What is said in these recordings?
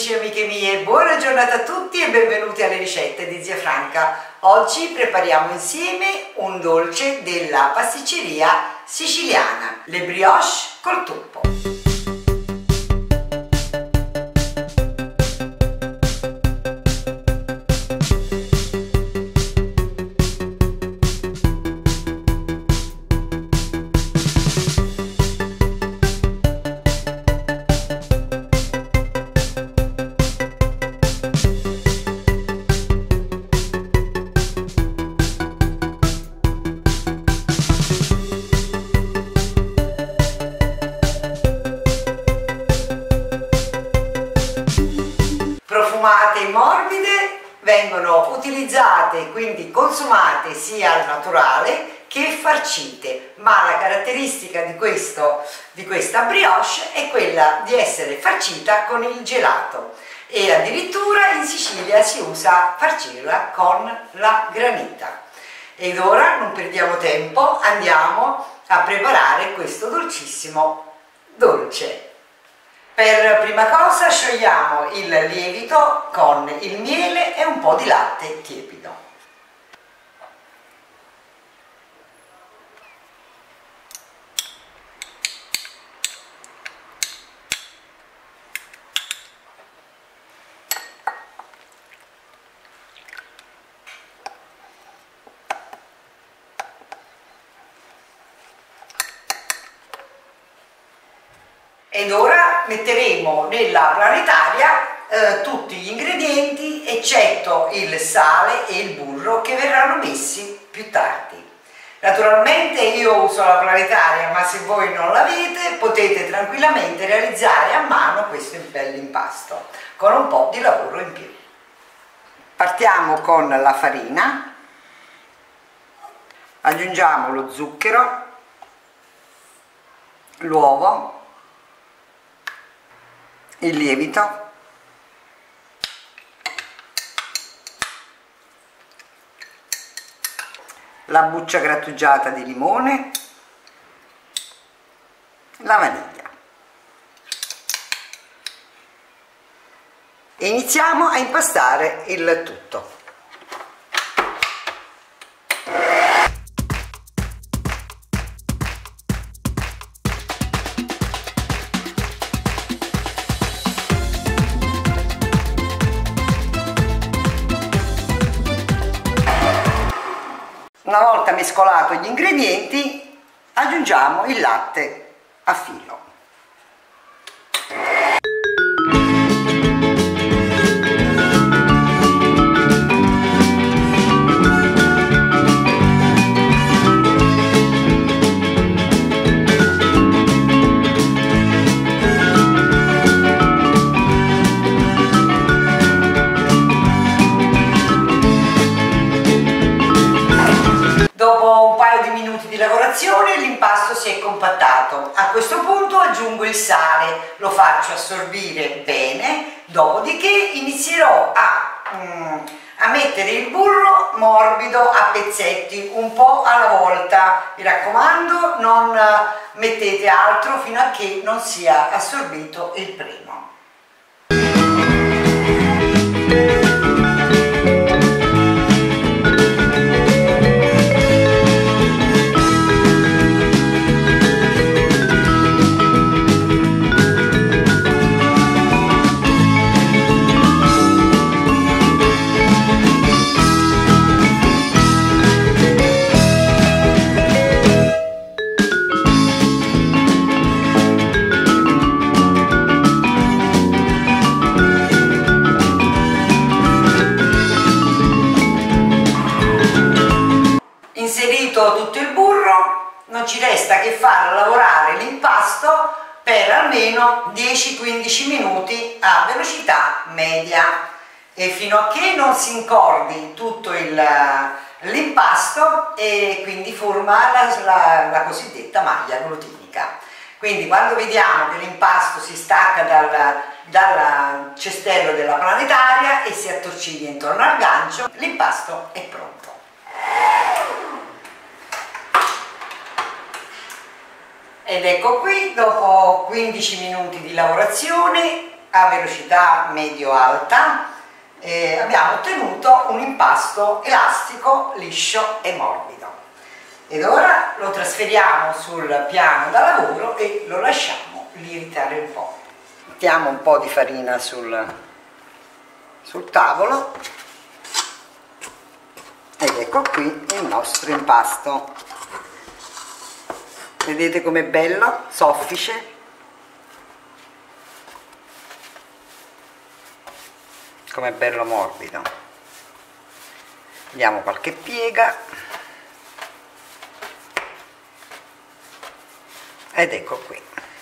amici e amiche mie, buona giornata a tutti e benvenuti alle ricette di Zia Franca. Oggi prepariamo insieme un dolce della pasticceria siciliana, le brioche col tuppo. Profumate e morbide, vengono utilizzate, quindi consumate sia al naturale che farcite, ma la caratteristica di questa brioche è quella di essere farcita con il gelato e addirittura in Sicilia si usa farcirla con la granita. Ed ora non perdiamo tempo, andiamo a preparare questo dolcissimo dolce. Per prima cosa sciogliamo il lievito con il miele e un po' di latte tiepido. Ed ora metteremo nella planetaria tutti gli ingredienti eccetto il sale e il burro che verranno messi più tardi. Naturalmente io uso la planetaria, ma se voi non l'avete potete tranquillamente realizzare a mano questo bell'impasto con un po' di lavoro in più. Partiamo con la farina, aggiungiamo lo zucchero, l'uovo, il lievito, la buccia grattugiata di limone, la vaniglia e iniziamo a impastare il tutto. Una volta mescolato gli ingredienti aggiungiamo il latte a filo. L'impasto si è compattato. A questo punto aggiungo il sale, lo faccio assorbire bene, dopodiché inizierò a mettere il burro morbido a pezzetti, un po' alla volta. Mi raccomando, non mettete altro fino a che non sia assorbito il primo. Inserito tutto il burro, non ci resta che far lavorare l'impasto per almeno 10-15 minuti a velocità media e fino a che non si incordi tutto l'impasto e quindi forma la cosiddetta maglia glutinica. Quindi quando vediamo che l'impasto si stacca dal cestello della planetaria e si attorciglia intorno al gancio, l'impasto è pronto. Ed ecco qui, dopo 15 minuti di lavorazione, a velocità medio-alta, abbiamo ottenuto un impasto elastico, liscio e morbido. Ed ora lo trasferiamo sul piano da lavoro e lo lasciamo lievitare un po'. Mettiamo un po' di farina sul tavolo ed ecco qui il nostro impasto. Vedete com'è bello, soffice. Com'è bello morbido. Diamo qualche piega ed ecco qui.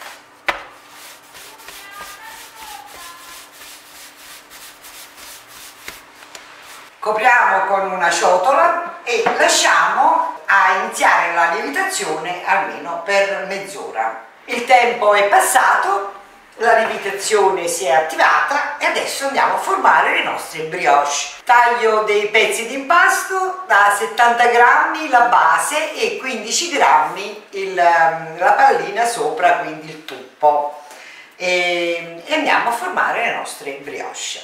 Copriamo con una ciotola e lasciamo a iniziare la lievitazione almeno per mezz'ora. Il tempo è passato, la lievitazione si è attivata e adesso andiamo a formare le nostre brioche. Taglio dei pezzi di impasto, da 70 grammi la base e 15 grammi la pallina sopra, quindi il tuppo, e andiamo a formare le nostre brioche.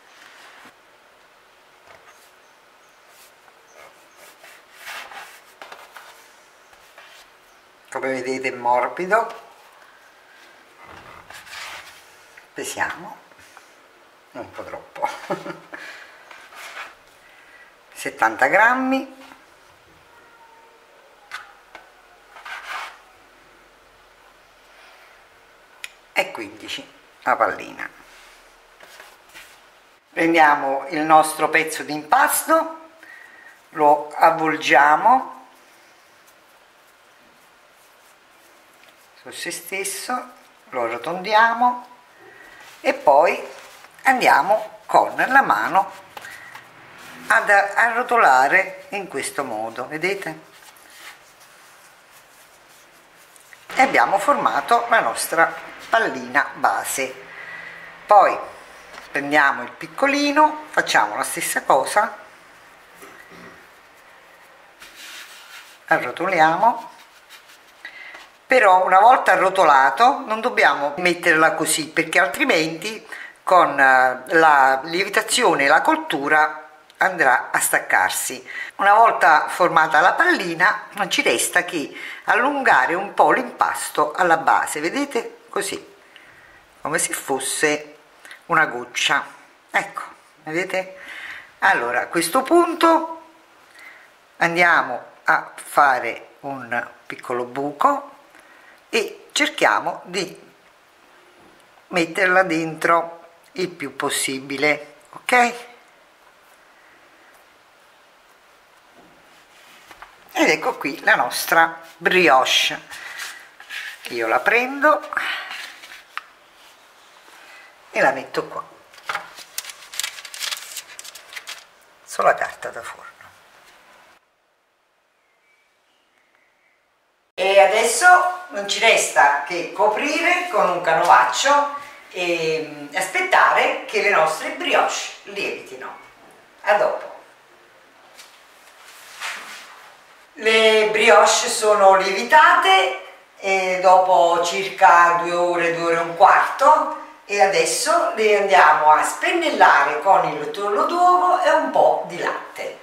Come vedete è morbido, pesiamo, un po' troppo, 70 grammi, e 15 la pallina. Prendiamo il nostro pezzo di impasto, lo avvolgiamo su se stesso, lo arrotondiamo e poi andiamo con la mano ad arrotolare in questo modo, vedete? E abbiamo formato la nostra pallina base. Poi prendiamo il piccolino, facciamo la stessa cosa, arrotoliamo. Però una volta arrotolato non dobbiamo metterla così, perché altrimenti con la lievitazione e la cottura andrà a staccarsi. Una volta formata la pallina non ci resta che allungare un po' l'impasto alla base, vedete? Così, come se fosse una goccia. Ecco, vedete? Allora a questo punto andiamo a fare un piccolo buco e cerchiamo di metterla dentro il più possibile, ok? Ed ecco qui la nostra brioche. Io la prendo e la metto qua sulla carta da forno. E adesso non ci resta che coprire con un canovaccio e aspettare che le nostre brioche lievitino. A dopo. Le brioche sono lievitate dopo circa 2 ore, 2 ore e un quarto, e adesso le andiamo a spennellare con il tuorlo d'uovo e un po' di latte.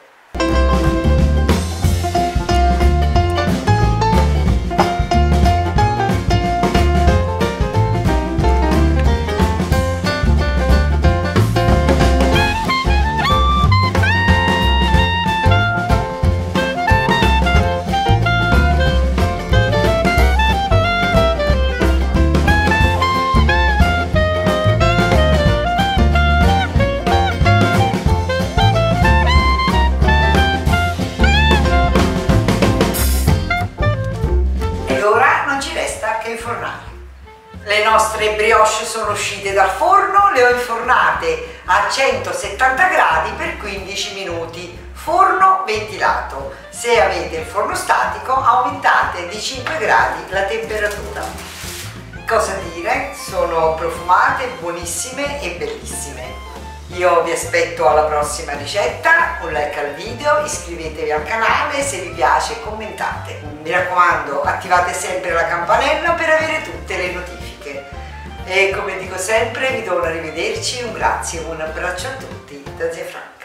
Le nostre brioche sono uscite dal forno, le ho infornate a 170 gradi per 15 minuti, forno ventilato. Se avete il forno statico aumentate di 5 gradi la temperatura. Cosa dire? Sono profumate, buonissime e bellissime. Io vi aspetto alla prossima ricetta, un like al video, iscrivetevi al canale, se vi piace commentate. Mi raccomando, attivate sempre la campanella per avere tutte le notifiche. E come dico sempre, vi do un arrivederci, un grazie e un abbraccio a tutti da Zia Franca.